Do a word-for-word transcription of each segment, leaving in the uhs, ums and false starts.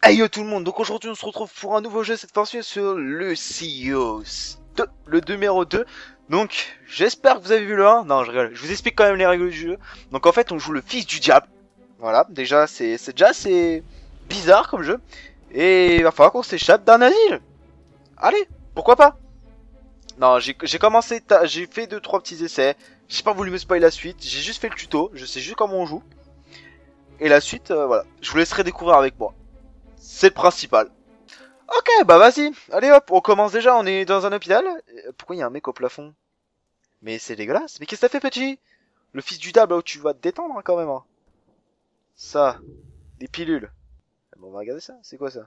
Hey yo tout le monde, donc aujourd'hui on se retrouve pour un nouveau jeu, cette fois-ci sur le C E O deux, le numéro deux. Donc j'espère que vous avez vu le un, non je rigole, je vous explique quand même les règles du jeu. Donc en fait on joue le fils du diable, voilà, déjà c'est déjà c'est bizarre comme jeu. Et il va falloir qu'on s'échappe d'un asile. Allez, pourquoi pas. Non, j'ai commencé, j'ai fait deux trois petits essais, j'ai pas voulu me spoiler la suite, j'ai juste fait le tuto, je sais juste comment on joue. Et la suite, euh, voilà, je vous laisserai découvrir avec moi. C'est le principal. Ok, bah vas-y. Allez hop, on commence déjà, on est dans un hôpital. Pourquoi il y a un mec au plafond? Mais c'est dégueulasse. Mais qu'est-ce que t'as fait, petit? Le fils du diable, là où tu vas te détendre hein, quand même. Hein. Ça, des pilules. Bon, on va regarder ça. C'est quoi ça?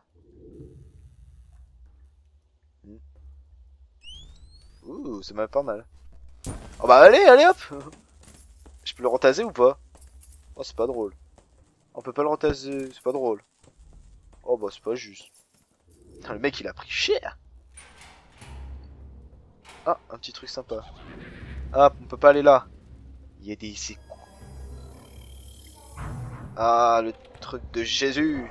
hmm. Ouh, c'est même pas mal. Oh bah allez, allez hop. Je peux le retaser ou pas? Oh, c'est pas drôle. On peut pas le retaser, c'est pas drôle. Oh bah c'est pas juste. Putain, le mec il a pris cher. Ah, un petit truc sympa. Ah, on peut pas aller là. Il y a des... Ah, le truc de Jésus.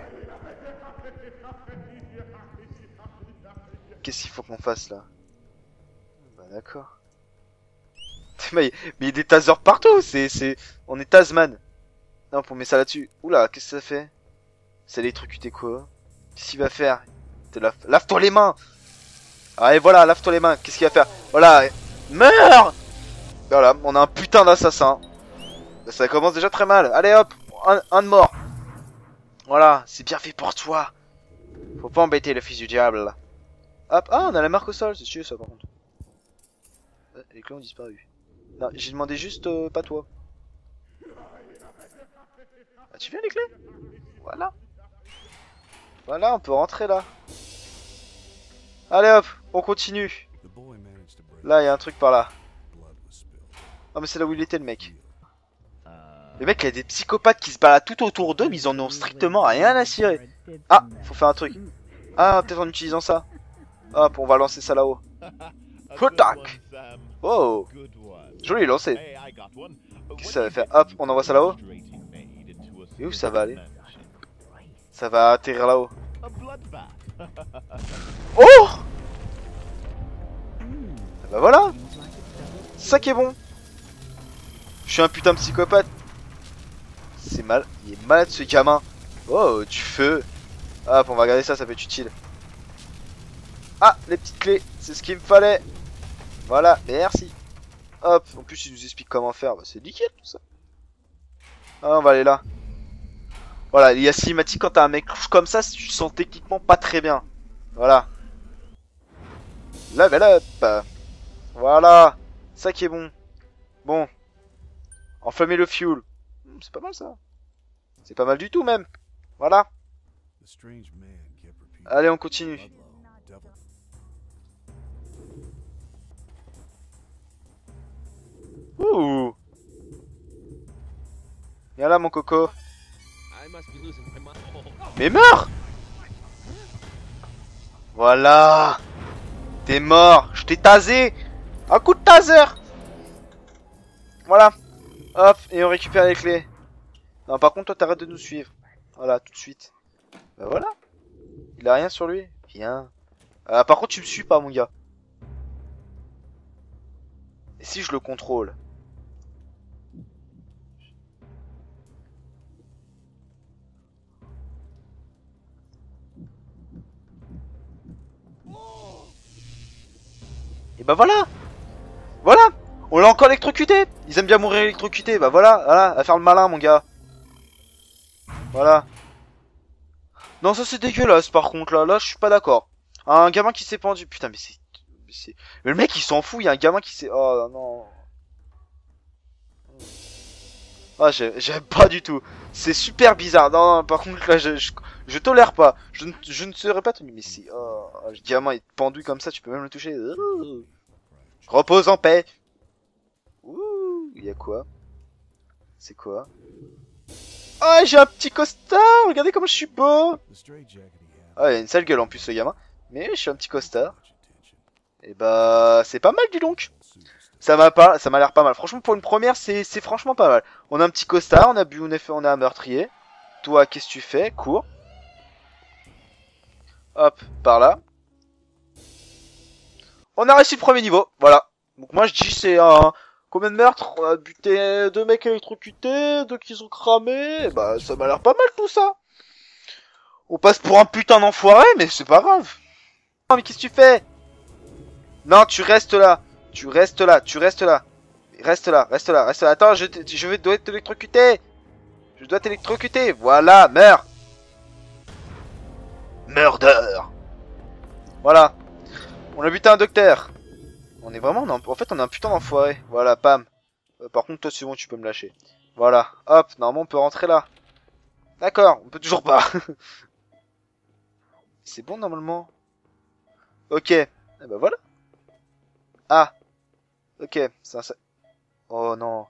Qu'est-ce qu'il faut qu'on fasse là? Bah d'accord. Mais il y a des tasers partout, c'est... c'est... On est Tasman. Non, on met ça là-dessus. Oula, qu'est-ce que ça fait? C'est électrocuté quoi? Qu'est-ce qu'il va faire? Lave... Lave-toi les mains! Allez, voilà, lave-toi les mains. Qu'est-ce qu'il va faire? Voilà, meurs! Voilà, on a un putain d'assassin. Ça commence déjà très mal. Allez hop, un, un de mort. Voilà, c'est bien fait pour toi. Faut pas embêter le fils du diable. Là. Hop, ah, on a la marque au sol, c'est sûr ça par contre. Les clés ont disparu. Non, j'ai demandé juste euh, pas toi. Ah, tu viens les clés? Voilà. Voilà, on peut rentrer là. Allez hop, on continue. Là, il y a un truc par là. Ah, mais c'est là où il était le mec. Le mec, il y a des psychopathes qui se baladent tout autour d'eux, mais ils en ont strictement rien à cirer. Ah, faut faire un truc. Ah, peut-être en utilisant ça. Hop, on va lancer ça là-haut. Tac. Oh, joli lancé. Qu'est-ce que ça va faire? Hop, on envoie ça là-haut. Et où ça va aller? Ça va atterrir là-haut. Oh! Bah voilà. C'est ça qui est bon. Je suis un putain de psychopathe. C'est mal. Il est malade ce gamin. Oh, du feu. Hop, on va regarder ça, ça peut être utile. Ah, les petites clés. C'est ce qu'il me fallait. Voilà, merci. Hop, en plus il nous explique comment faire. Bah, c'est nickel tout ça. Ah, on va aller là. Voilà, il y a cinématique quand t'as un mec comme ça, tu te sens techniquement pas très bien. Voilà. Level up. Voilà. Ça qui est bon. Bon. Enflammer le fuel. C'est pas mal ça. C'est pas mal du tout même. Voilà. Allez, on continue. Ouh. Viens là mon coco. Mais meurs. Voilà. T'es mort. Je t'ai tasé. Un coup de taser. Voilà. Hop, et on récupère les clés. Non, par contre, toi, t'arrêtes de nous suivre. Voilà, tout de suite. Bah voilà. Il a rien sur lui. Viens. Euh, par contre, tu me suis pas, mon gars. Et si je le contrôle? Et bah voilà. Voilà. On l'a encore électrocuté. Ils aiment bien mourir électrocutés. Bah voilà, voilà, à faire le malin mon gars. Voilà. Non, ça c'est dégueulasse par contre là, là je suis pas d'accord. Un gamin qui s'est pendu, putain mais c'est... Mais le mec il s'en fout, il y a un gamin qui s'est... Oh non. Ah j'aime pas du tout. C'est super bizarre. Non, non par contre là je, je, je tolère pas. Je, ne, je ne serais pas tenu. Mais si... Oh, le gamin est pendu comme ça, tu peux même le toucher. Oh. Repose en paix. Ouh, il y a quoi? C'est quoi? Oh, j'ai un petit costard. Regardez comment je suis beau. Ah, il a une sale gueule en plus ce gamin. Mais je suis un petit costard. Et bah, c'est pas mal dis donc. Ça m'a pas, ça m'a l'air pas mal. Franchement, pour une première, c'est, c'est franchement pas mal. On a un petit costard, on a bu, on a fait, on a un meurtrier. Toi, qu'est-ce que tu fais? Cours. Hop, par là. On a réussi le premier niveau, voilà. Donc moi je dis c'est un... Combien de meurtres? On a buté deux mecs électrocutés, deux qui sont cramés, et bah ça m'a l'air pas mal tout ça. On passe pour un putain d'enfoiré, mais c'est pas grave. Non mais qu'est-ce que tu fais? Non, tu restes là. Tu restes là, tu restes là. Reste là, reste là, reste là. Attends, je, je vais dois t'électrocuter. Je dois t'électrocuter. Voilà, meurs. Murder. Voilà. On a buté un docteur. On est vraiment... En fait, on est un putain d'enfoiré. Voilà, pam. Euh, par contre, toi, c'est bon, tu peux me lâcher. Voilà. Hop, normalement, on peut rentrer là. D'accord, on peut toujours pas. C'est bon, normalement. Ok. Eh ben voilà. Ah. Ok, ça, ça... Oh non.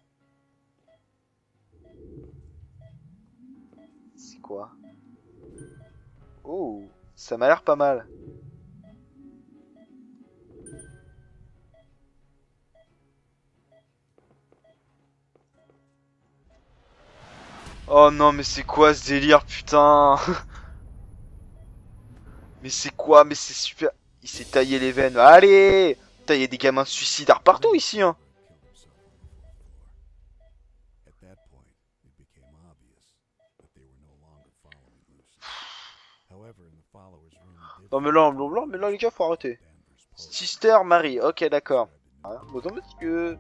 C'est quoi? Oh, ça m'a l'air pas mal. Oh non, mais c'est quoi ce délire, putain? Mais c'est quoi? Mais c'est super... Il s'est taillé les veines. Allez! Putain, il y a des gamins suicidaires partout ici, hein. Non mais là, blanc blanc, mais là les gars, faut arrêter. Sister Marie, ok d'accord. Hein, autant parce que...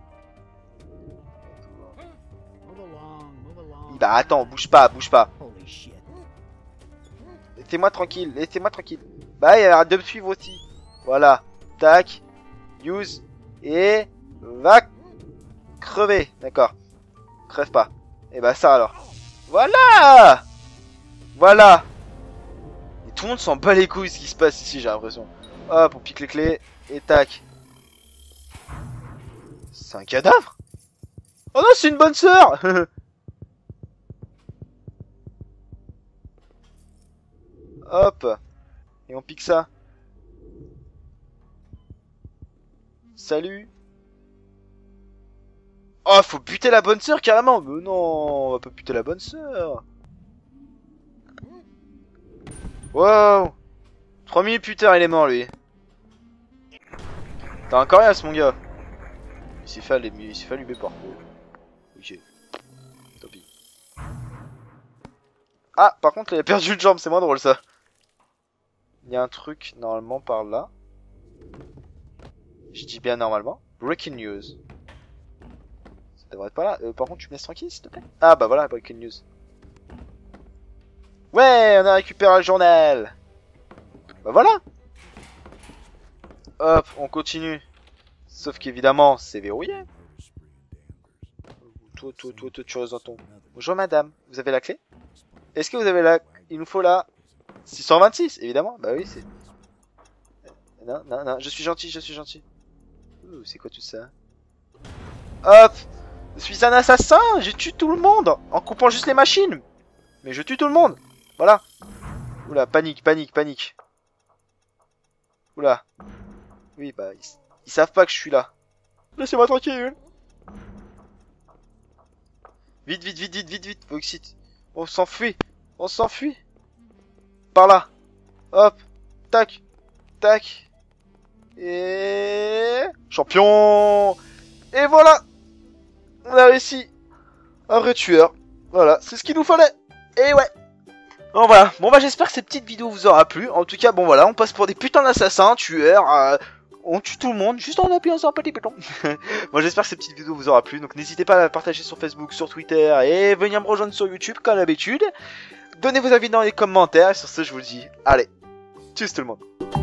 Bah attends, bouge pas, bouge pas. Laissez-moi tranquille, laissez-moi tranquille. Bah il arrête de me suivre aussi. Voilà, tac, use, et... Va crever, d'accord. Crève pas. Et bah ça alors. Voilà. Voilà. Et tout le monde s'en bat les couilles ce qui se passe ici, j'ai l'impression. Hop, on pique les clés, et tac. C'est un cadavre? Oh non, c'est une bonne sœur. Hop. Et on pique ça. Salut. Oh, faut buter la bonne sœur carrément. Mais non, on va pas buter la bonne sœur. Wow. trois minutes plus tard, il est mort lui. T'as encore rien, ce mon gars. Il s'est fait, il s'est fait allumer par quoi. Ok. Tant pis. Ah, par contre, il a perdu une jambe, c'est moins drôle ça. Il y a un truc normalement par là. Je dis bien normalement. Breaking news. Ça devrait être pas là. Euh, par contre, tu me laisses tranquille s'il te plaît. Ah bah voilà, breaking news. Ouais, on a récupéré le journal. Bah voilà. Hop, on continue. Sauf qu'évidemment, c'est verrouillé. Toi, toi, toi, toi, tu restes dans ton... Bonjour madame, vous avez la clé? Est-ce que vous avez la... Il nous faut la... six cent vingt-six, évidemment. Bah oui, c'est... Non, non, non, je suis gentil, je suis gentil. Ouh, c'est quoi tout ça? Hop! Je suis un assassin, je tue tout le monde en coupant juste les machines. Mais je tue tout le monde. Voilà. Oula, panique, panique, panique. Oula. Oui, bah, ils, ils savent pas que je suis là. Laissez-moi tranquille. Vite, vite, vite, vite, vite, vite, Voxit. On s'enfuit. On s'enfuit. Par là. Hop. Tac. Tac. Et... Champion. Et voilà. On a réussi. Un vrai tueur. Voilà, c'est ce qu'il nous fallait. Et ouais. Bon voilà, bon bah j'espère que cette petite vidéo vous aura plu. En tout cas, bon voilà, on passe pour des putains d'assassins, tueurs, euh, on tue tout le monde juste en appuyant sur un petit bouton. Bon j'espère que cette petite vidéo vous aura plu, donc n'hésitez pas à la partager sur Facebook, sur Twitter et venir me rejoindre sur YouTube comme d'habitude. Donnez vos avis dans les commentaires, et sur ce je vous dis, allez, tchuss tout le monde.